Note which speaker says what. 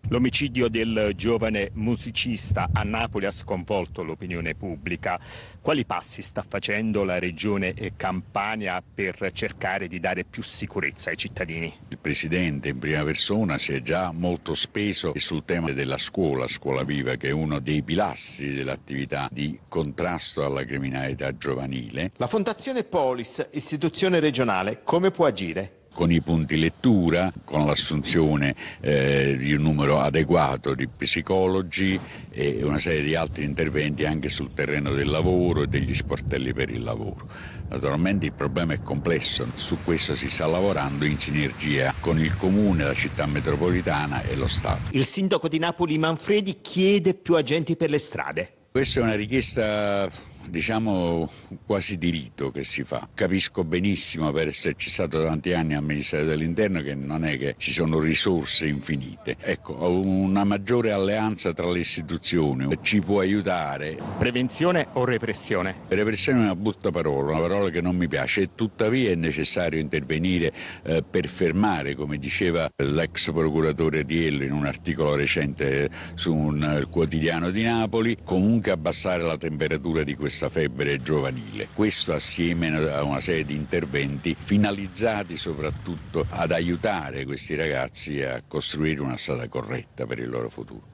Speaker 1: L'omicidio del giovane musicista a Napoli ha sconvolto l'opinione pubblica. Quali passi sta facendo la regione Campania per cercare di dare più sicurezza ai cittadini?
Speaker 2: Il Presidente in prima persona si è già molto speso sul tema della scuola viva, che è uno dei pilastri dell'attività di contrasto alla criminalità giovanile.
Speaker 1: La Fondazione Polis, istituzione regionale, come può agire?
Speaker 2: Con i punti lettura, con l'assunzione di un numero adeguato di psicologi e una serie di altri interventi anche sul terreno del lavoro e degli sportelli per il lavoro. Naturalmente il problema è complesso, su questo si sta lavorando in sinergia con il Comune, la città metropolitana e lo Stato.
Speaker 1: Il sindaco di Napoli Manfredi chiede più agenti per le strade.
Speaker 2: Questa è una richiesta, diciamo, quasi di rito che si fa. Capisco benissimo, per esserci stato tanti anni al Ministero dell'Interno, che non è che ci sono risorse infinite. Ecco, una maggiore alleanza tra le istituzioni ci può aiutare.
Speaker 1: Prevenzione o repressione?
Speaker 2: Repressione è una brutta parola, una parola che non mi piace, e tuttavia è necessario intervenire per fermare, come diceva l'ex procuratore Riello in un articolo recente su un quotidiano di Napoli, comunque abbassare la temperatura di questa febbre giovanile. Questo assieme a una serie di interventi finalizzati soprattutto ad aiutare questi ragazzi a costruire una strada corretta per il loro futuro.